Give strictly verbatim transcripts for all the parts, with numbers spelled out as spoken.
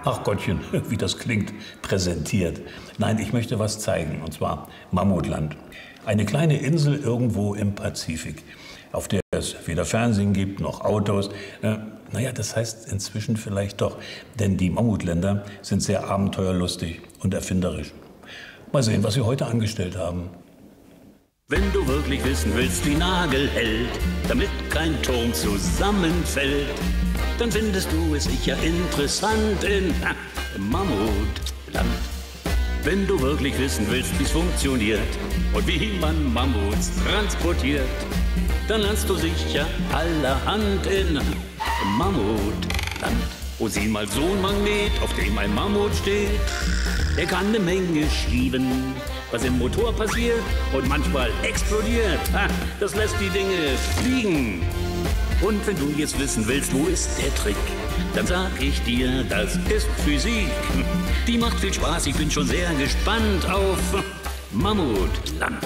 Ach Gottchen, wie das klingt, präsentiert. Nein, ich möchte was zeigen, und zwar Mammutland. Eine kleine Insel irgendwo im Pazifik, auf der es weder Fernsehen gibt noch Autos. Äh, naja, das heißt inzwischen vielleicht doch, denn die Mammutländer sind sehr abenteuerlustig und erfinderisch. Mal sehen, was sie heute angestellt haben. Wenn du wirklich wissen willst, wie Nagel hält, damit kein Turm zusammenfällt, dann findest du es sicher interessant in ha, Mammutland. Wenn du wirklich wissen willst, wie es funktioniert und wie man Mammuts transportiert, dann lernst du sicher allerhand in Mammutland. Und sieh mal so ein Magnet, auf dem ein Mammut steht, der kann eine Menge schieben. Was im Motor passiert und manchmal explodiert, ha, das lässt die Dinge fliegen. Und wenn du jetzt wissen willst, wo ist der Trick, dann sag ich dir, das ist Physik. Die macht viel Spaß, ich bin schon sehr gespannt auf Mammutland.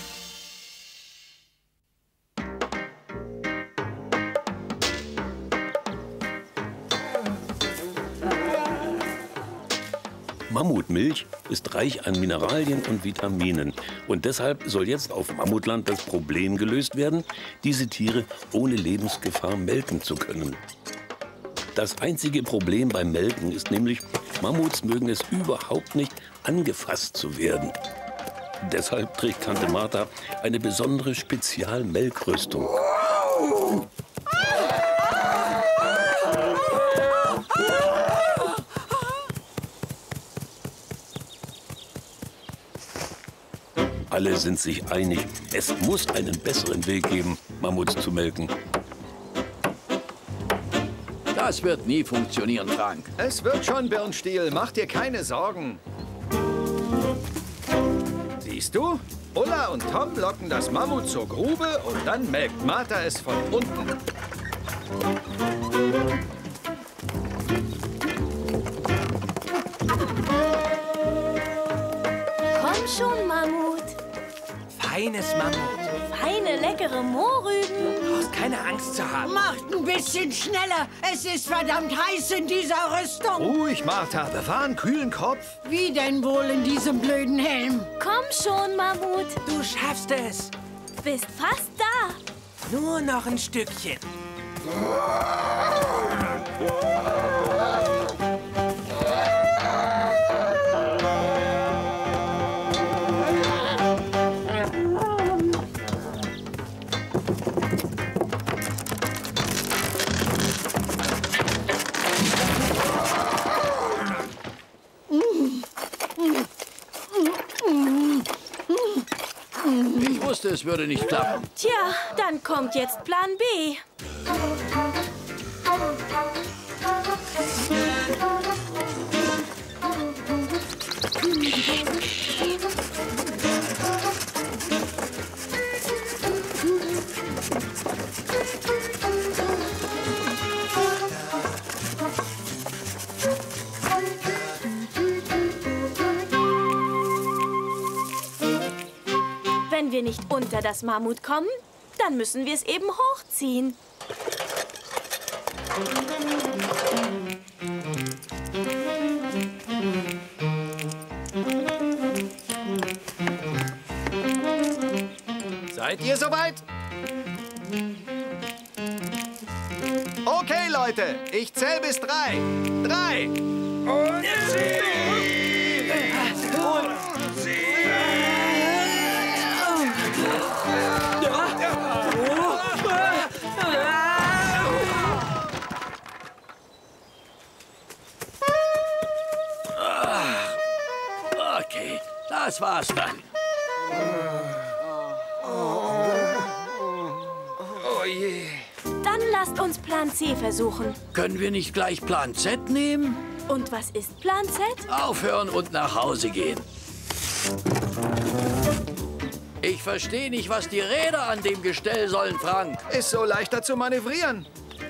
Mammutmilch ist reich an Mineralien und Vitaminen. Und deshalb soll jetzt auf Mammutland das Problem gelöst werden, diese Tiere ohne Lebensgefahr melken zu können. Das einzige Problem beim Melken ist nämlich, Mammuts mögen es überhaupt nicht, angefasst zu werden. Deshalb trägt Tante Martha eine besondere Spezialmelkrüstung. Alle sind sich einig, es muss einen besseren Weg geben, Mammuts zu melken. Das wird nie funktionieren, Frank. Es wird schon, Birnstiel. Mach dir keine Sorgen. Siehst du? Ulla und Tom locken das Mammut zur Grube und dann melkt Martha es von unten. Komm schon, Mammut. Feines Mammut. Feine, leckere Mohrrüben. Du brauchst keine Angst zu haben. Macht ein bisschen schneller. Es ist verdammt heiß in dieser Rüstung. Ruhig, Martha. Bewahr einen kühlen Kopf. Wie denn wohl in diesem blöden Helm? Komm schon, Mammut. Du schaffst es. Bist fast da. Nur noch ein Stückchen. Ich wusste, es würde nicht klappen. Tja, dann kommt jetzt Plan B. Wenn wir nicht unter das Mammut kommen, dann müssen wir es eben hochziehen. Seid ihr soweit? Okay, Leute, ich zähle bis drei. Drei. Und sieben. Und sieben. Okay, das war's dann. Oh je. Dann lasst uns Plan C versuchen. Können wir nicht gleich Plan Z nehmen? Und was ist Plan Z? Aufhören und nach Hause gehen. Ich verstehe nicht, was die Räder an dem Gestell sollen, Frank. Ist so leichter zu manövrieren.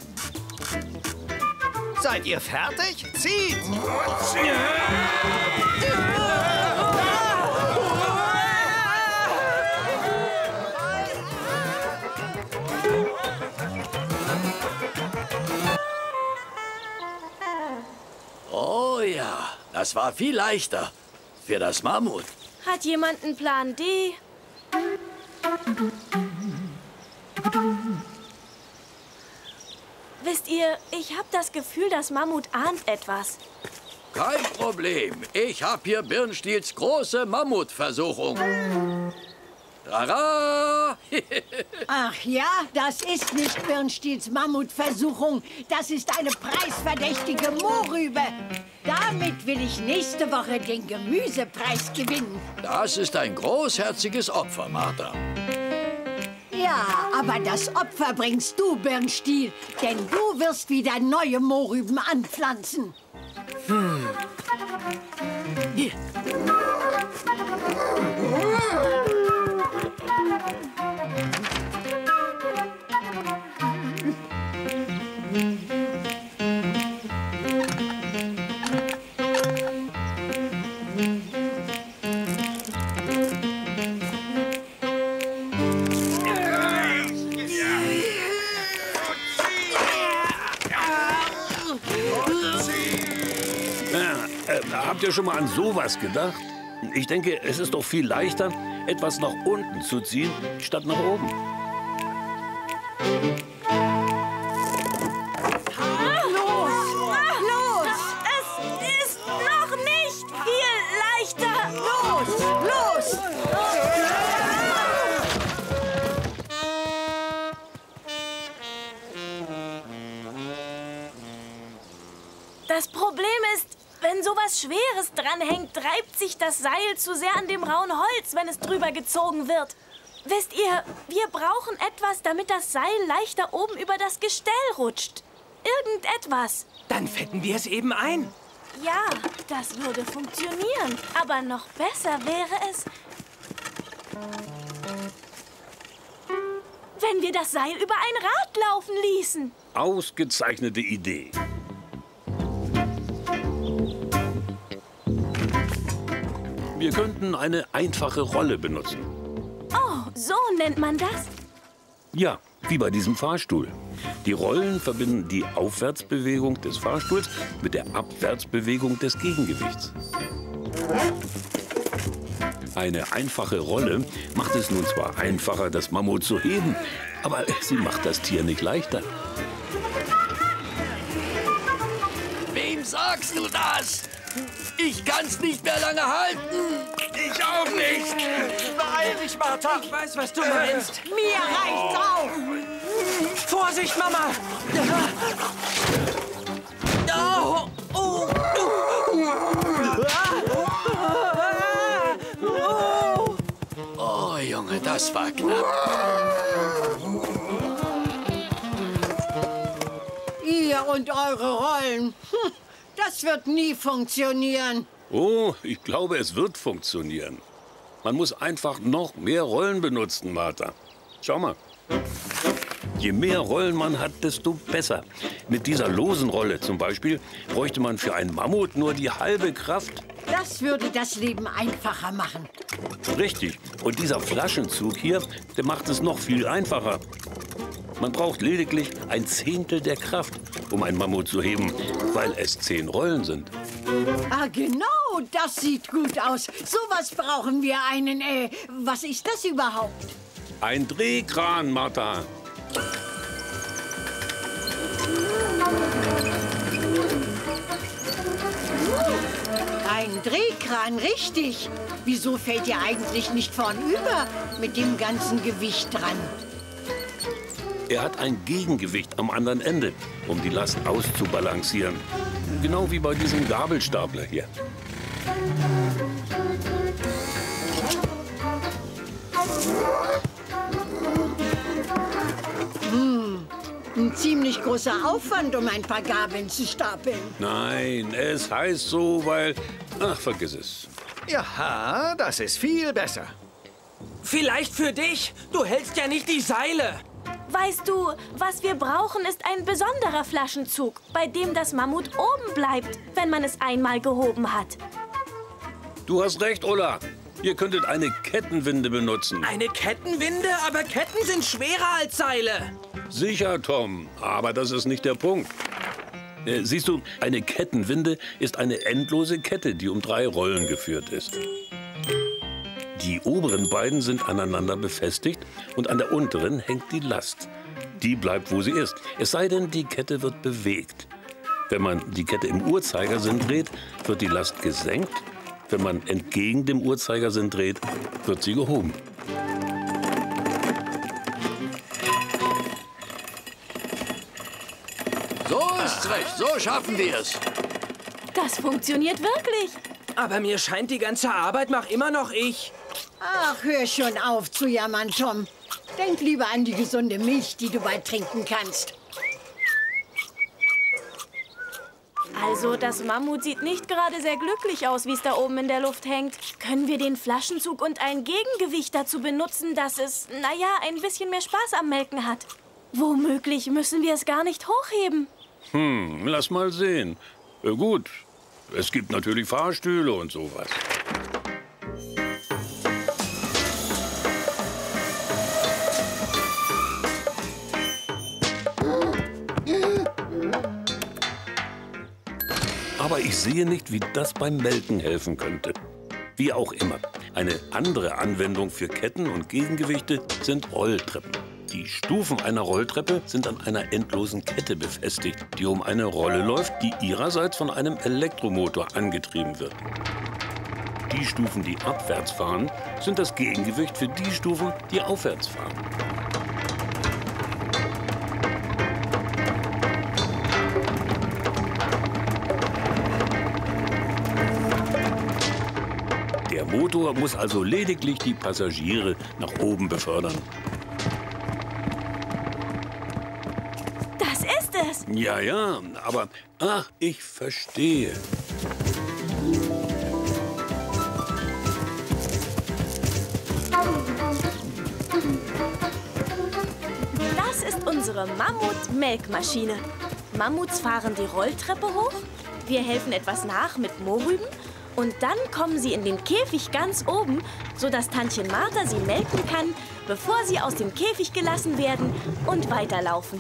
Seid ihr fertig? Zieht! Oh, Das war viel leichter für das Mammut. Hat jemand einen Plan D? Wisst ihr, ich habe das Gefühl, das Mammut ahnt etwas. Kein Problem. Ich habe hier Birnstiels große Mammutversuchung. Tara! Ach ja, das ist nicht Birnstiels Mammutversuchung. Das ist eine preisverdächtige Mohrrübe. Damit will ich nächste Woche den Gemüsepreis gewinnen. Das ist ein großherziges Opfer, Martha. Ja, aber das Opfer bringst du, Birnstiel. Denn du wirst wieder neue Mohrrüben anpflanzen. Hm. Hier. Habt ihr schon mal an sowas gedacht? Ich denke, es ist doch viel leichter, etwas nach unten zu ziehen, statt nach oben. Los! Los! Es ist noch nicht viel leichter! Los! Los! Das Problem ist, wenn sowas Schweres dranhängt, treibt sich das Seil zu sehr an dem rauen Holz, wenn es drüber gezogen wird. Wisst ihr, wir brauchen etwas, damit das Seil leichter oben über das Gestell rutscht. Irgendetwas. Dann fetten wir es eben ein. Ja, das würde funktionieren. Aber noch besser wäre es, wenn wir das Seil über ein Rad laufen ließen. Ausgezeichnete Idee. Wir könnten eine einfache Rolle benutzen. Oh, so nennt man das? Ja, wie bei diesem Fahrstuhl. Die Rollen verbinden die Aufwärtsbewegung des Fahrstuhls mit der Abwärtsbewegung des Gegengewichts. Eine einfache Rolle macht es nun zwar einfacher, das Mammut zu heben, aber sie macht das Tier nicht leichter. Wem sagst du das? Ich kann's nicht mehr lange halten. Ich auch nicht. Beeil dich, Martha. Ich weiß, was du meinst. Mir reicht's auch. Vorsicht, Mama. Oh, oh, oh. Oh, Junge, das war knapp. Ihr und eure Rollen. Hm. Das wird nie funktionieren. Oh, ich glaube, es wird funktionieren. Man muss einfach noch mehr Rollen benutzen, Martha. Schau mal. Je mehr Rollen man hat, desto besser. Mit dieser losen Rolle zum Beispiel bräuchte man für einen Mammut nur die halbe Kraft. Das würde das Leben einfacher machen. Richtig. Und dieser Flaschenzug hier, der macht es noch viel einfacher. Man braucht lediglich ein Zehntel der Kraft, um einen Mammut zu heben, weil es zehn Rollen sind. Ah, genau, das sieht gut aus. Sowas brauchen wir einen, äh, was ist das überhaupt? Ein Drehkran, Martha. Ein Drehkran, richtig. Wieso fällt ihr eigentlich nicht vornüber mit dem ganzen Gewicht dran? Er hat ein Gegengewicht am anderen Ende, um die Last auszubalancieren. Genau wie bei diesem Gabelstapler hier. Hm, ein ziemlich großer Aufwand, um ein paar Gabeln zu stapeln. Nein, es heißt so, weil... Ach, vergiss es. Ja, das ist viel besser. vielleicht für dich. Du hältst ja nicht die Seile. Weißt du, was wir brauchen, ist ein besonderer Flaschenzug, bei dem das Mammut oben bleibt, wenn man es einmal gehoben hat. Du hast recht, Ulla. Ihr könntet eine Kettenwinde benutzen. Eine Kettenwinde? Aber Ketten sind schwerer als Seile. Sicher, Tom. Aber das ist nicht der Punkt. Äh, siehst du, eine Kettenwinde ist eine endlose Kette, die um drei Rollen geführt ist. Die oberen beiden sind aneinander befestigt und an der unteren hängt die Last. Die bleibt, wo sie ist, es sei denn, die Kette wird bewegt. Wenn man die Kette im Uhrzeigersinn dreht, wird die Last gesenkt. Wenn man entgegen dem Uhrzeigersinn dreht, wird sie gehoben. So ist's recht, so schaffen wir es. Das funktioniert wirklich. Aber mir scheint, die ganze Arbeit mache immer noch ich. Ach, hör schon auf zu jammern, Tom. Denk lieber an die gesunde Milch, die du bald trinken kannst. Also, das Mammut sieht nicht gerade sehr glücklich aus, wie es da oben in der Luft hängt. Können wir den Flaschenzug und ein Gegengewicht dazu benutzen, dass es, naja, ein bisschen mehr Spaß am Melken hat? Womöglich müssen wir es gar nicht hochheben. Hm, lass mal sehen. Äh, gut, es gibt natürlich Fahrstühle und sowas. Aber ich sehe nicht, wie das beim Melken helfen könnte. Wie auch immer. Eine andere Anwendung für Ketten und Gegengewichte sind Rolltreppen. Die Stufen einer Rolltreppe sind an einer endlosen Kette befestigt, die um eine Rolle läuft, die ihrerseits von einem Elektromotor angetrieben wird. Die Stufen, die abwärts fahren, sind das Gegengewicht für die Stufen, die aufwärts fahren. Der Motor muss also lediglich die Passagiere nach oben befördern. Das ist es. Ja, ja, aber ach, ich verstehe. Das ist unsere Mammut-Melkmaschine. Mammuts fahren die Rolltreppe hoch, wir helfen etwas nach mit Mohrrüben und dann kommen sie in den Käfig ganz oben, sodass Tantchen Martha sie melken kann, bevor sie aus dem Käfig gelassen werden und weiterlaufen.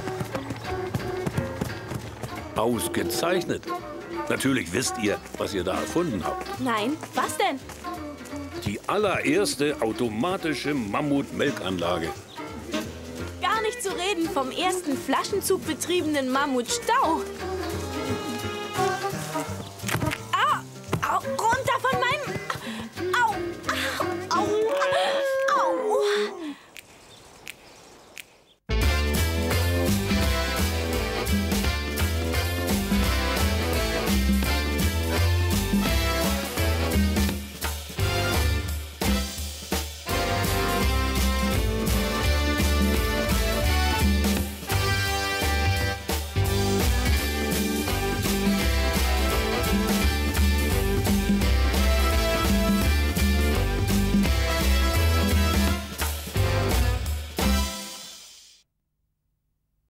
Ausgezeichnet. Natürlich wisst ihr, was ihr da erfunden habt. Nein, was denn? Die allererste automatische Mammut-Melkanlage. Gar nicht zu reden vom ersten Flaschenzug betriebenen Mammut-Stau. Ah, au,